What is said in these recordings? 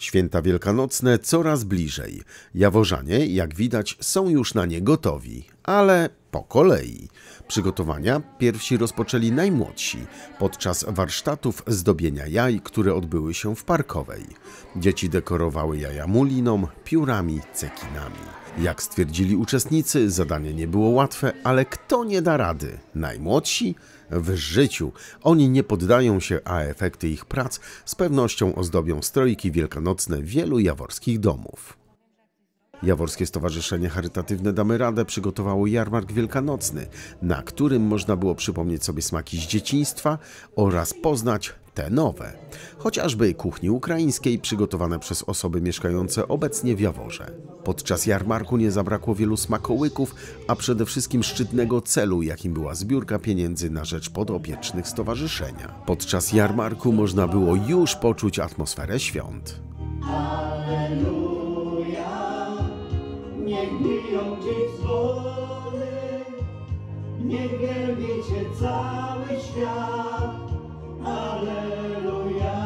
Święta wielkanocne coraz bliżej. Jaworzanie, jak widać, są już na nie gotowi, ale po kolei. Przygotowania pierwsi rozpoczęli najmłodsi podczas warsztatów zdobienia jaj, które odbyły się w Parkowej. Dzieci dekorowały jaja muliną, piórami, cekinami. Jak stwierdzili uczestnicy, zadanie nie było łatwe, ale kto nie da rady? Najmłodsi? W życiu. Oni nie poddają się, a efekty ich prac z pewnością ozdobią strojki wielkanocne wielu jaworskich domów. Jaworskie Stowarzyszenie Charytatywne Damy Radę przygotowało jarmark wielkanocny, na którym można było przypomnieć sobie smaki z dzieciństwa oraz poznać te nowe. Chociażby kuchni ukraińskiej przygotowane przez osoby mieszkające obecnie w Jaworze. Podczas jarmarku nie zabrakło wielu smakołyków, a przede wszystkim szczytnego celu, jakim była zbiórka pieniędzy na rzecz podopiecznych stowarzyszenia. Podczas jarmarku można było już poczuć atmosferę świąt. Niech biją dziś dzwony, niech wielbi Cię cały świat. Alleluja.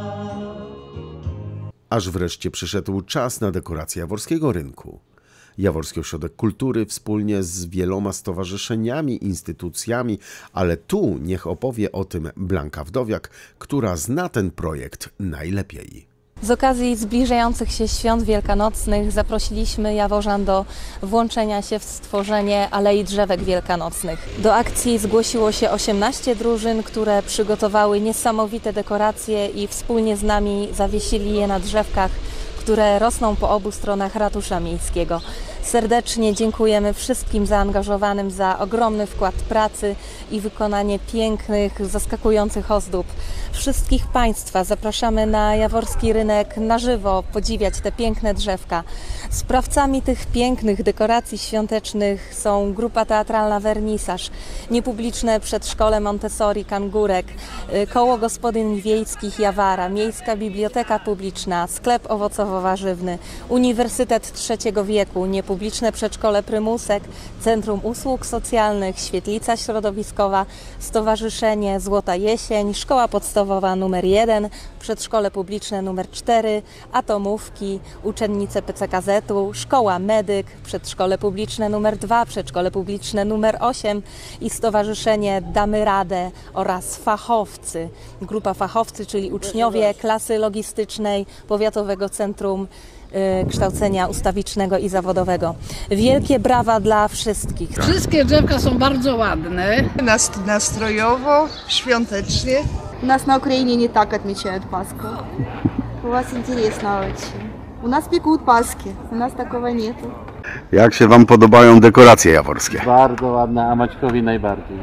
Aż wreszcie przyszedł czas na dekorację Jaworskiego Rynku. Jaworski Ośrodek Kultury wspólnie z wieloma stowarzyszeniami, instytucjami, ale tu niech opowie o tym Blanka Wdowiak, która zna ten projekt najlepiej. Z okazji zbliżających się świąt wielkanocnych zaprosiliśmy Jaworzan do włączenia się w stworzenie Alei Drzewek Wielkanocnych. Do akcji zgłosiło się 18 drużyn, które przygotowały niesamowite dekoracje i wspólnie z nami zawiesili je na drzewkach, które rosną po obu stronach ratusza miejskiego. Serdecznie dziękujemy wszystkim zaangażowanym za ogromny wkład pracy i wykonanie pięknych, zaskakujących ozdób. Wszystkich Państwa zapraszamy na Jaworski Rynek na żywo podziwiać te piękne drzewka. Sprawcami tych pięknych dekoracji świątecznych są grupa teatralna Wernisaż, niepubliczne przedszkole Montessori Kangurek, Koło Gospodyń Wiejskich Jawara, Miejska Biblioteka Publiczna, Sklep Owocowo-Warzywny, Uniwersytet Trzeciego Wieku, niepubliczne przedszkole Prymusek, Centrum Usług Socjalnych, Świetlica Środowiskowa, Stowarzyszenie Złota Jesień, Szkoła Podstawowa nr 1, Przedszkole Publiczne nr 4, Atomówki, Uczennice PCKZ-u, Szkoła Medyk, Przedszkole Publiczne nr 2, Przedszkole Publiczne nr 8 i Stowarzyszenie Damy Radę oraz fachowcy. Grupa fachowcy, czyli uczniowie klasy logistycznej Powiatowego Centrum Kształcenia Ustawicznego i Zawodowego. Wielkie brawa dla wszystkich. Wszystkie drzewka są bardzo ładne. Nastrojowo, świątecznie. У нас на Украине не так отмечают Пасху. У вас интересно очень. У нас пекут Пасхи, у нас такого нету. Jak się Wam podobają dekoracje jaworskie? Bardzo ładne, a Maćkowi najbardziej.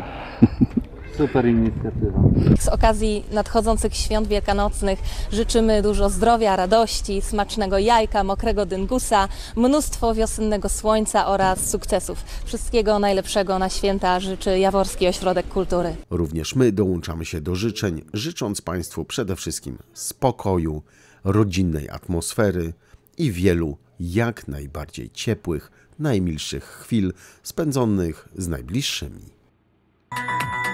Super inicjatywa. Z okazji nadchodzących świąt wielkanocnych życzymy dużo zdrowia, radości, smacznego jajka, mokrego dyngusa, mnóstwo wiosennego słońca oraz sukcesów. Wszystkiego najlepszego na święta życzy Jaworski Ośrodek Kultury. Również my dołączamy się do życzeń, życząc Państwu przede wszystkim spokoju, rodzinnej atmosfery i wielu jak najbardziej ciepłych, najmilszych chwil spędzonych z najbliższymi.